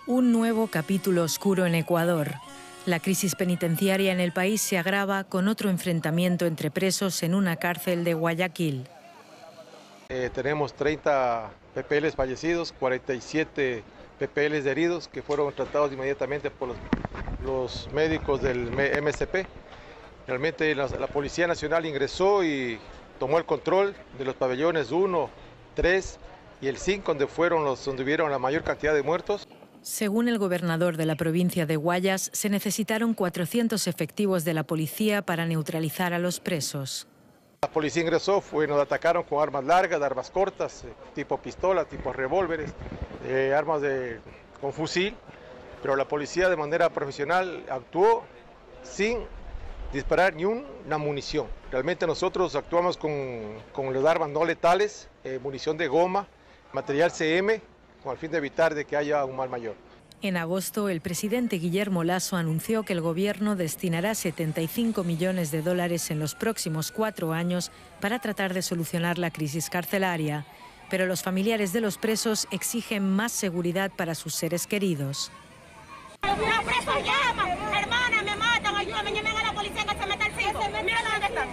Un nuevo capítulo oscuro en Ecuador. La crisis penitenciaria en el país se agrava con otro enfrentamiento entre presos en una cárcel de Guayaquil. Tenemos 30 PPLs fallecidos, 47 PPLs heridos que fueron tratados inmediatamente por los médicos del MSP. Realmente la Policía Nacional ingresó y tomó el control de los pabellones 1, 3 y el 5, donde hubieron la mayor cantidad de muertos. Según el gobernador de la provincia de Guayas, se necesitaron 400 efectivos de la policía para neutralizar a los presos. La policía ingresó, nos atacaron con armas largas, armas cortas, tipo pistola, tipo revólveres, armas con fusil, pero la policía de manera profesional actuó sin disparar ni una munición. Realmente nosotros actuamos con las armas no letales, munición de goma, material CM, con el fin de evitar de que haya un mal mayor. En agosto, el presidente Guillermo Lasso anunció que el gobierno destinará 75 millones de dólares en los próximos 4 años para tratar de solucionar la crisis carcelaria. Pero los familiares de los presos exigen más seguridad para sus seres queridos. Los presos llaman, hermana, me matan, ayúdame, llamen a la policía que se meta el 5. Mira dónde están.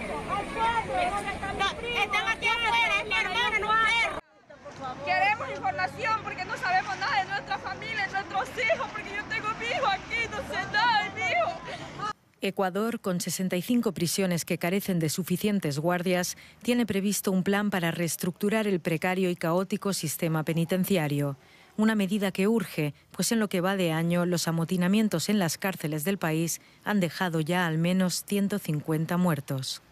Están aquí afuera, es mi hermana, no es perro. Queremos información porque no sabemos nada de nuestra familia, de nuestros hijos, porque yo tengo mi hijo aquí, no sé nada de mi hijo. Ecuador, con 65 prisiones que carecen de suficientes guardias, tiene previsto un plan para reestructurar el precario y caótico sistema penitenciario. Una medida que urge, pues en lo que va de año, los amotinamientos en las cárceles del país han dejado ya al menos 150 muertos.